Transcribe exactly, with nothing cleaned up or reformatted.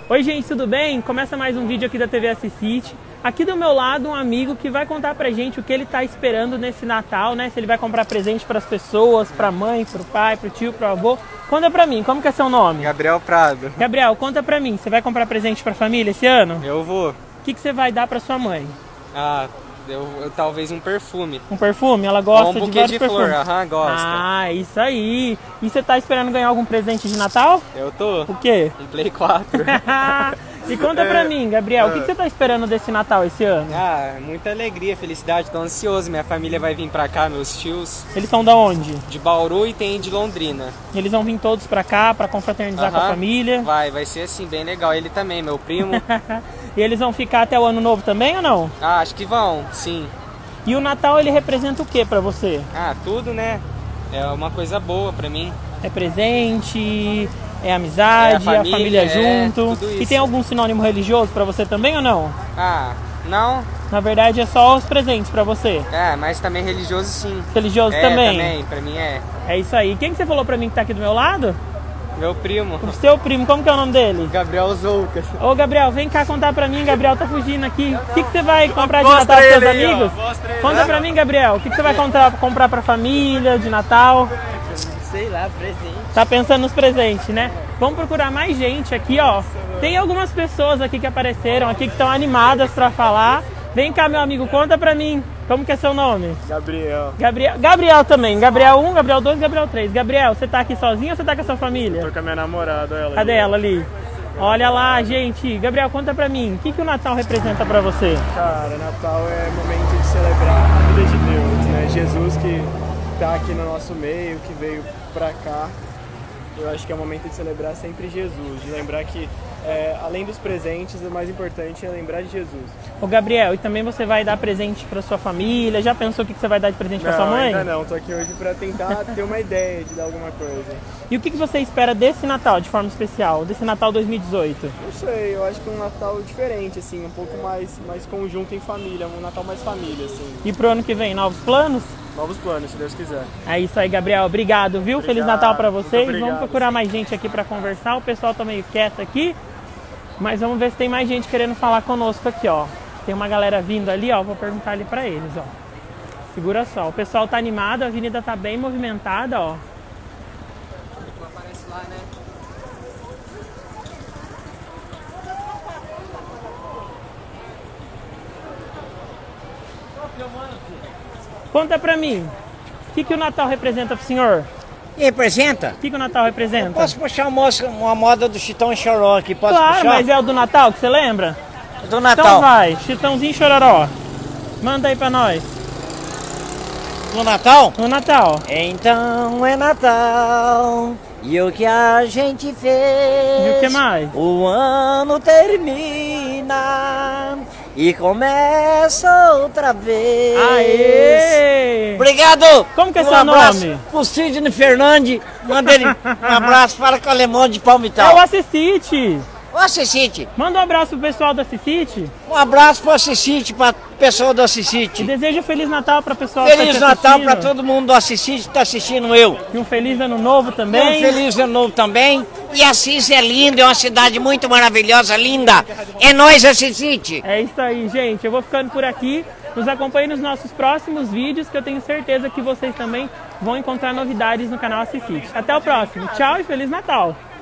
Oi gente, tudo bem? Começa mais um vídeo aqui da T V Assisite. Aqui do meu lado um amigo que vai contar pra gente o que ele tá esperando nesse Natal, né? Se ele vai comprar presente pras pessoas, pra mãe, pro pai, pro tio, pro avô. Conta pra mim, como que é seu nome? Gabriel Prado. Gabriel, conta pra mim, você vai comprar presente pra família esse ano? Eu vou. O que que você vai dar pra sua mãe? Ah, eu, eu talvez um perfume. Um perfume? Ela gosta Ou um de buquê vários de perfumes. flor, aham, gosta. Ah, isso aí. E você tá esperando ganhar algum presente de Natal? Eu tô. O quê? Um Play quatro. E conta pra mim, Gabriel, o que que você tá esperando desse Natal esse ano? Ah, muita alegria, felicidade, tô ansioso. Minha família vai vir pra cá, meus tios. Eles são da onde? De Bauru e tem de Londrina. Eles vão vir todos pra cá pra confraternizar com a Aham. família. Vai, vai ser assim, bem legal. Ele também, meu primo. E eles vão ficar até o ano novo também ou não? Ah, acho que vão, sim. E o Natal ele representa o que pra você? Ah, tudo, né? É uma coisa boa pra mim. É presente, é amizade, É a a família, família, é, junto. tudo E isso. tem algum sinônimo religioso pra você também ou não? Ah, não? Na verdade é só os presentes pra você. É, mas também religioso sim. Religioso É, também? também, pra mim é. É isso aí. Quem que você falou pra mim que tá aqui do meu lado? Meu primo. O seu primo, como que é o nome dele? Gabriel Zoucas. Ô Gabriel, vem cá contar pra mim, Gabriel tá fugindo aqui. O que, que você vai comprar de Mostra Natal pros seus ele aí, amigos? ó, mostra ele. Conta pra mim, Gabriel, o que, que você vai comprar, comprar pra família de Natal? Sei lá, presente. Tá pensando nos presentes, né? Vamos procurar mais gente aqui, ó. Tem algumas pessoas aqui que apareceram aqui que estão animadas pra falar. Vem cá, meu amigo, conta pra mim. Como que é seu nome? Gabriel. Gabriel, Gabriel também. Gabriel um, Gabriel dois, Gabriel três. Gabriel, você tá aqui sozinho ou você tá com a sua família? Tô com a minha namorada, ela. Cadê ela ali? Olha lá, gente. Gabriel, conta pra mim. O que, que o Natal representa pra você? Cara, Natal é momento de celebrar a vida de Deus, né? Jesus que tá aqui no nosso meio, que veio pra cá. Eu acho que é o momento de celebrar sempre Jesus, de lembrar que é, além dos presentes, o mais importante é lembrar de Jesus. Ô Gabriel, e também você vai dar presente pra sua família? Já pensou o que, que você vai dar de presente pra sua mãe? Ainda não, tô aqui hoje pra tentar ter uma ideia de dar alguma coisa. E o que, que você espera desse Natal de forma especial? Desse Natal dois mil e dezoito? Não sei, eu acho que um Natal diferente, assim, um pouco mais, mais conjunto em família, um Natal mais família, assim. E pro ano que vem, novos planos? Novos planos, se Deus quiser. É isso aí, Gabriel. Obrigado, viu? Obrigado, Feliz Natal pra muito vocês. obrigado. Vamos procurar mais gente aqui pra conversar. O pessoal tá meio quieto aqui. Mas vamos ver se tem mais gente querendo falar conosco aqui, ó. Tem uma galera vindo ali, ó. Vou perguntar ali pra eles, ó. Segura só. O pessoal tá animado, a avenida tá bem movimentada, ó. Aparece lá, né? Conta pra mim. O que, que o Natal representa pro senhor? Representa? O que, que o Natal representa? Posso puxar uma, moça, uma moda do Chitão e Choró aqui? Posso Claro, puxar? mas é o do Natal que você lembra? Do Natal. Então vai, Chitãozinho e Chororó. Manda aí pra nós. No Natal? No Natal. Então é Natal e o que a gente fez. E o que mais? O ano termina e começa outra vez. Aê! Obrigado! Como que é um seu abraço nome? Pro Sidney Fernandes. Manda ele um abraço, fala com o alemão de É o Palmital. Assisite. Ô, Assisite, Manda um abraço pro pessoal do Assisite. um abraço pro Assisite, pra pessoa do E Assisite. deseja Feliz Natal pra pessoal que Feliz tá te Natal assistindo. pra todo mundo do Assisite que tá assistindo eu. E um Feliz Ano Novo Um também. feliz ano novo também. E Assis é lindo, é uma cidade muito maravilhosa, linda. É nóis, Assisite. É isso aí, gente. Eu vou ficando por aqui. Nos acompanhe nos nossos próximos vídeos, que eu tenho certeza que vocês também vão encontrar novidades no canal Assisite. Até o próximo. Tchau e Feliz Natal!